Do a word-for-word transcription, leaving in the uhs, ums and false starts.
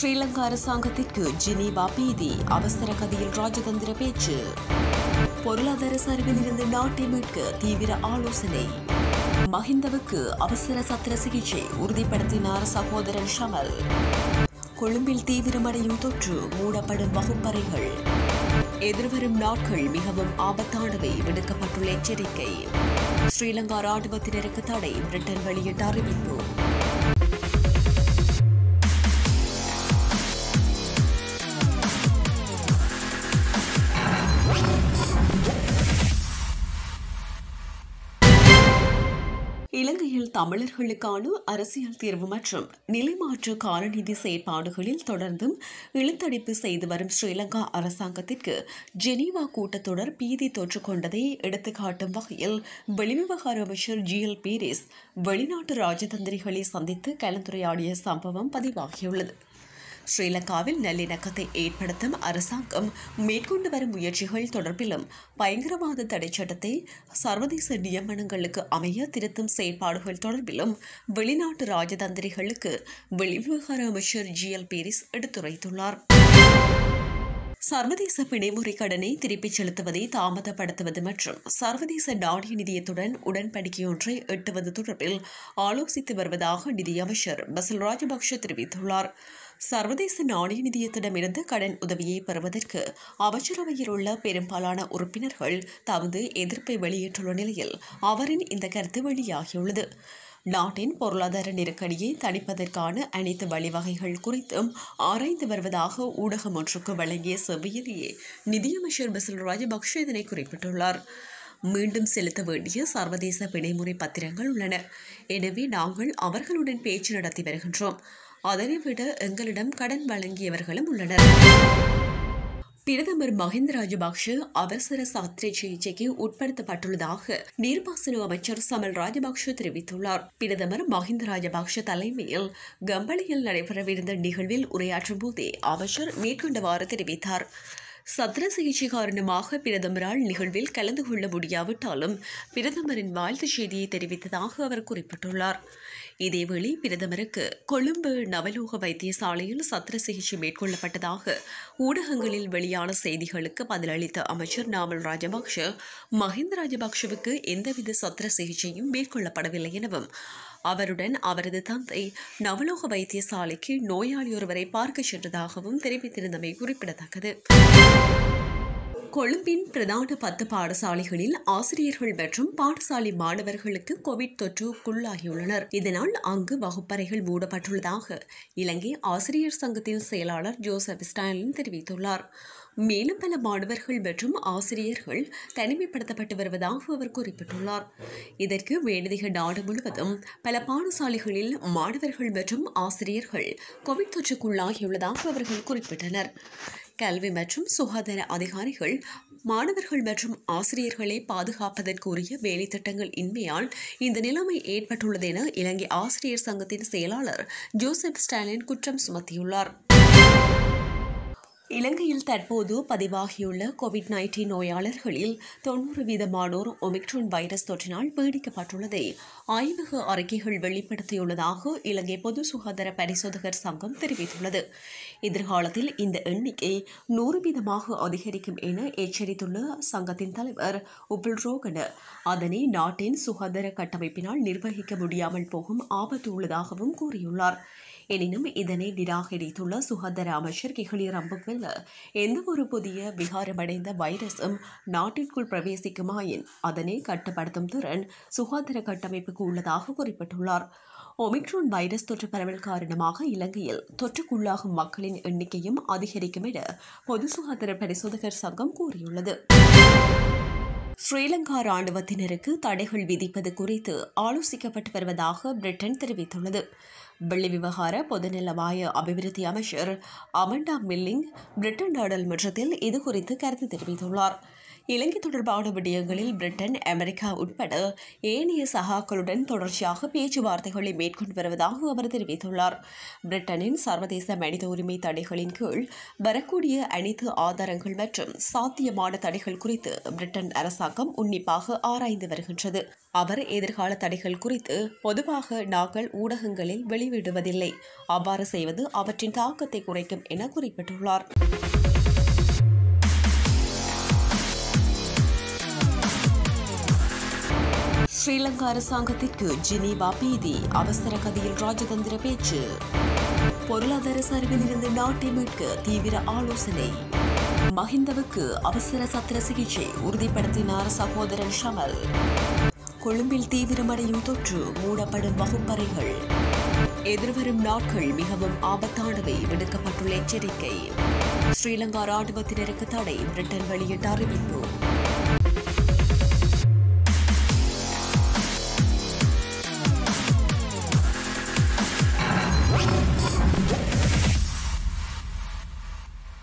ஸ்ரீலங்கா அரசாங்கத்திற்கு ஜெனீவா பீதி, அவசர கதியில் ராஜதந்திர பேச்சு. பொருளாதார சரிவில் இருந்து நாட்டை மீட்க தீவிர ஆலோசனை. மஹிந்தவுக்கு அவசர சத்திர சிகிச்சை உறுதிப்படுத்தினார் சகோதரன் ஷமல். கொழும்பில் தீவிரமடையும் தொற்று, மூடப்படும் வகுப்பறைகள். எதிர்வரும் நாட்கள் மிகவும் ஆபத்தானவை, விடுக்கப்பட்டுள்ள எச்சரிக்கை. ஸ்ரீலங்கா ராணுவத்தினருக்கு தடை, பிரிட்டன் வெளியிட்ட அறிவிப்பு. இலங்கையில் தமிழர்களுக்கான அரசியல் தீர்வு மற்றும் நிலைமாற்று காலநிதி செயற்பாடுகளில் தொடர்ந்தும் இழுத்தடிப்பு செய்து வரும் ஸ்ரீலங்கா அரசாங்கத்திற்கு ஜெனீவா கூட்டத்தொடர் பீதி தொற்றுக் கொண்டதை எடுத்துக்காட்டும் வகையில் வெளிவிவகார அமைச்சர் ஜி எல் பீரிஸ் வெளிநாட்டு ராஜதந்திரிகளை சந்தித்து கலந்துரையாடிய சம்பவம் பதிவாகியுள்ளது. ஸ்ரீலங்காவில் நல்லிணக்கத்தை ஏற்படுத்தும் அரசாங்கம் மேற்கொண்டு வரும் முயற்சிகள் தொடர்பிலும் பயங்கரவாத தடை சட்டத்தை சர்வதேச நியமனங்களுக்கு அமைய திருத்தும் செயற்பாடுகள் தொடர்பிலும் வெளிநாட்டு ராஜதந்திரிகளுக்கு வெளிவிவகார அமைச்சர் ஜி எல் பீரிஸ் எடுத்துரைத்துள்ளார். சர்வதேச பிணைமுறை கடனை திருப்பிச் செலுத்துவதை தாமதப்படுத்துவது மற்றும் சர்வதேச நாணய நிதியத்துடன் உடன்படிக்கையொன்றை எட்டுவது தொடர்பில் ஆலோசித்து வருவதாக நிதியமைச்சர் பசில் ராஜபக்ஷ தெரிவித்துள்ளார். சர்வதேச நாணய நிதியத்திடமிருந்து கடன் உதவியை பெறுவதற்கு அமைச்சரவையில் உள்ள பெரும்பாலான உறுப்பினர்கள் தமது எதிர்ப்பை வெளியிட்டுள்ள நிலையில் அவரின் இந்த கருத்து வெளியாகியுள்ளது. நாட்டின் பொருளாதார நெருக்கடியை தணிப்பதற்கான அனைத்து வழிவகைகள் குறித்தும் ஆராய்ந்து வருவதாக ஊடகம் ஒன்றுக்கு வழங்கிய செவ்வியிலேயே நிதியமைச்சர் பசில் ராஜபக்ஷ இதனை குறிப்பிட்டுள்ளார். மீண்டும் செலுத்த வேண்டிய சர்வதேச பிணைமுறை பத்திரங்கள் உள்ளன. எனவே நாங்கள் அவர்களுடன் பேச்சு நடத்தி வருகின்றோம். அதனை விட எங்களிடம் கடன் வழங்கியவர்களும் உள்ளனர். பிரதமர் மஹிந்த ராஜபக்ஷ அவசர சத்திர சிகிச்சைக்கு உட்படுத்தப்பட்டுள்ளதாக நீர்ப்பாசன அமைச்சர் சமல் ராஜபக்ஷ தெரிவித்துள்ளார். பிரதமர் மஹிந்த ராஜபக்ஷ தலைமையில் கம்பளையில் நடைபெறவிருந்த நிகழ்வில் உரையாற்றும் போதே அமைச்சர் மேற்கொண்டவாறு தெரிவித்தார். சத்திர சிகிச்சை காரணமாக பிரதமரால் நிகழ்வில் கலந்து கொள்ள முடியாவிட்டாலும் பிரதமரின் வாழ்த்துச் செய்தியை தெரிவித்ததாக அவர் குறிப்பிட்டுள்ளார். இதேவேளை பிரதமருக்கு கொழும்பு நவலோக வைத்தியசாலையில் சத்திர சிகிச்சை மேற்கொள்ளப்பட்டதாக ஊடகங்களில் வெளியான செய்திகளுக்கு பதிலளித்த அமைச்சர் நாமல் ராஜபக்ஷ மஹிந்த ராஜபக்ஷவுக்கு எந்தவித சத்திர சிகிச்சையும் மேற்கொள்ளப்படவில்லை எனவும் அவருடன் அவரது தந்தை நவலோக வைத்தியசாலைக்கு நோயாளி ஒருவரை பார்க்க சென்றதாகவும் தெரிவித்திருந்தமை குறிப்பிடத்தக்கது. கொழும்பின் பிரதான பத்து பாடசாலைகளில் ஆசிரியர்கள் மற்றும் பாடசாலை மாணவர்களுக்கு கோவிட் தொற்றுக்குள்ளாகியுள்ளனர். இதனால் அங்கு வகுப்பறைகள் மூடப்பட்டுள்ளதாக இலங்கை ஆசிரியர் சங்கத்தின் செயலாளர் ஜோசப் ஸ்டாலின் தெரிவித்துள்ளார். மேலும் பல மாணவர்கள் மற்றும் ஆசிரியர்கள் தனிமைப்படுத்தப்பட்டு வருவதாக அவர் குறிப்பிட்டுள்ளார். இதற்கு மேலதிக நாடு முழுவதும் பல பாடசாலைகளில் மாணவர்கள் மற்றும் ஆசிரியர்கள் கோவிட் தொற்றுக்குள்ளாகியுள்ளதாக அவர்கள் குறிப்பிட்டனர். கல்வி மற்றும் சுகாதார அதிகாரிகள் மாணவர்கள் மற்றும் ஆசிரியர்களை பாதுகாப்பதற்குரிய வேலை திட்டங்கள் இன்மையால் இந்த நிலைமை ஏற்பட்டுள்ளது என இலங்கை ஆசிரியர் சங்கத்தின் செயலாளர் ஜோசப் ஸ்டாலின் குற்றம் சுமத்தியுள்ளார். இலங்கையில் தற்போது பதிவாகியுள்ள கோவிட் நைன்டீன் நோயாளர்களில் தொன்னூறு வீதமானோர் ஒமிக்ரான் வைரஸ் தொற்றினால் பீடிக்கப்பட்டுள்ளதை ஆய்வக அறிக்கைகள் வெளிப்படுத்தியுள்ளதாக இலங்கை பொது சுகாதார பரிசோதகர் சங்கம் தெரிவித்துள்ளது. எதிர்காலத்தில் இந்த எண்ணிக்கை நூறு வீதமாக அதிகரிக்கும் என எச்சரித்துள்ள சங்கத்தின் தலைவர் உபில் ரோகன அதனை நாட்டின் சுகாதார கட்டமைப்பினால் நிர்வகிக்க முடியாமல் போகும் ஆபத்து உள்ளதாகவும் கூறியுள்ளார். எனினும் இதனை நிராகரித்துள்ள சுகாதார அமைச்சர் கிஹலி ரம்புக்வெல்ல எந்தவொரு புதிய விகாரமடைந்த வைரஸும் நாட்டிற்குள் பிரவேசிக்குமாயின் அதனை கட்டுப்படுத்தும் திறன் சுகாதார கட்டமைப்புக்கு உள்ளதாக குறிப்பிட்டுள்ளார். ஒமிக்ரான் வைரஸ் தொற்று பரவல் காரணமாக இலங்கையில் தொற்றுக்குள்ளாகும் மக்களின் எண்ணிக்கையும் அதிகரிக்கும் என பொது சுகாதார பரிசோதகர் சங்கம் கூறியுள்ளது. ஸ்ரீலங்கா ராணுவத்தினருக்கு தடைகள் விதிப்பது குறித்து ஆலோசிக்கப்பட்டு வருவதாக பிரிட்டன் தெரிவித்துள்ளது. வெள்ளி விவகார பொதுநலவாய அபிவிருத்தி அமைச்சர் அமண்டா மில்லிங் பிரிட்டன் நாடாளுமன்றத்தில் இதுகுறித்து கருத்து தெரிவித்துள்ளார். இலங்கை தொடர்பான விடயங்களில் பிரிட்டன், அமெரிக்கா உட்பட ஏனைய சகாக்களுடன் தொடர்ச்சியாக பேச்சுவார்த்தைகளை மேற்கொண்டு வருவதாக அவர் தெரிவித்துள்ளார். பிரிட்டனின் சர்வதேச மனித உரிமை தடைகளின் கீழ் வரக்கூடிய அனைத்து ஆதாரங்கள் மற்றும் சாத்தியமான தடைகள் குறித்து பிரிட்டன் அரசாங்கம் உன்னிப்பாக ஆராய்ந்து வருகின்றது. அவர் எதிர்கால தடைகள் குறித்து பொதுவாக நாங்கள் ஊடகங்களில் வெளியிடுவதில்லை. அவ்வாறு செய்வது அவற்றின் தாக்கத்தை குறைக்கும் என குறிப்பிட்டுள்ளார். ஸ்ரீலங்கா அரசாங்கத்திற்கு ஜெனீவா பீதி, அவசர கதியில் ராஜதந்திர பேச்சு. பொருளாதார சரிவில் இருந்து நாட்டை மீட்க தீவிர ஆலோசனை. மஹிந்தவுக்கு அவசர சத்திர சிகிச்சை உறுதிப்படுத்தினார் சகோதரன் ஷமல். கொழும்பில் தீவிரமடையும் தொற்று, மூடப்படும் வகுப்பறைகள். எதிர்வரும் நாட்கள் மிகவும் ஆபத்தானவை, விடுக்கப்பட்டுள்ள எச்சரிக்கை. ஸ்ரீலங்கா ராணுவத்தினருக்கு தடை, பிரிட்டன் வெளியிட்ட அறிவிப்பு.